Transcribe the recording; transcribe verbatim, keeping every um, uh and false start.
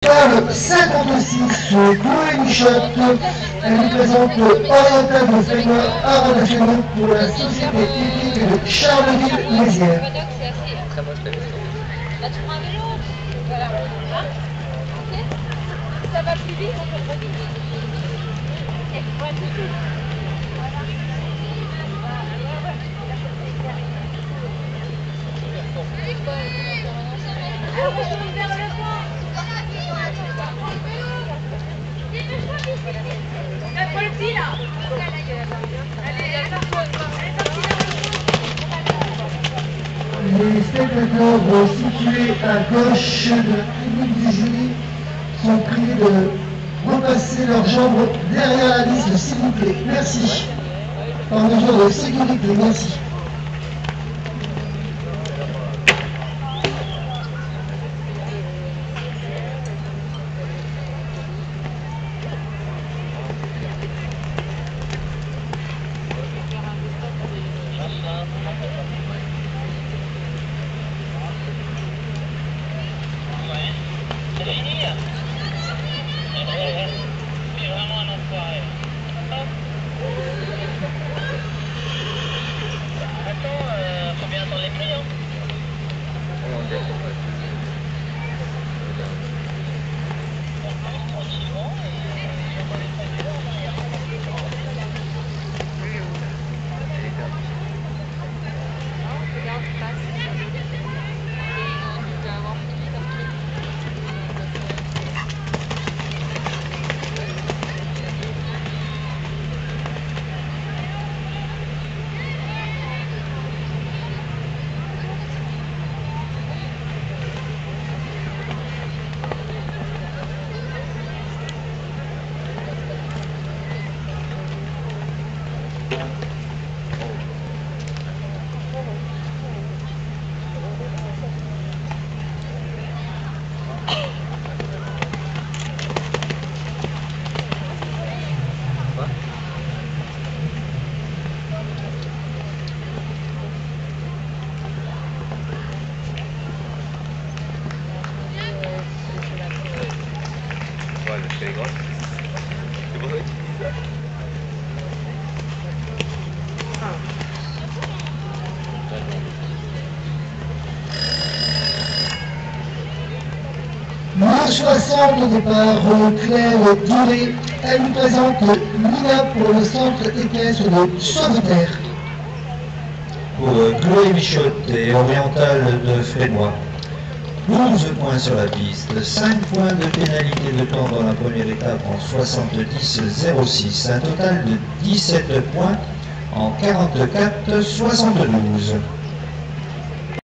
étoile cinquante-six, Chloé Michotte. Elle nous présente Oriental de Frénois Art national pour la Société éthique de Charleville-Mézières. Très moche la veston. Là, tu prends un vélo. Voilà. Hein? Ok. Ça va plus vite, on peut le redire. Ok, ouais, tout de suite. Voilà. Ah, moi, je suis vers le fond. La polti, là. Les spectateurs situés à gauche de la tribune du jury sont priés de repasser leurs jambes derrière la liste, s'il vous plaît. Merci. Par mesure de sécurité, merci. C'est grave. C'est pour ça que tu dis ça. Moins soixante au départ, Claire Duré. Elle nous présente Nina pour le centre équestre de Sauveterre. Pour Chloé Michotte et Oriental de Frénois. onze points sur la piste, cinq points de pénalité de temps dans la première étape en soixante-dix zéro six, un total de dix-sept points en quarante-quatre soixante-douze.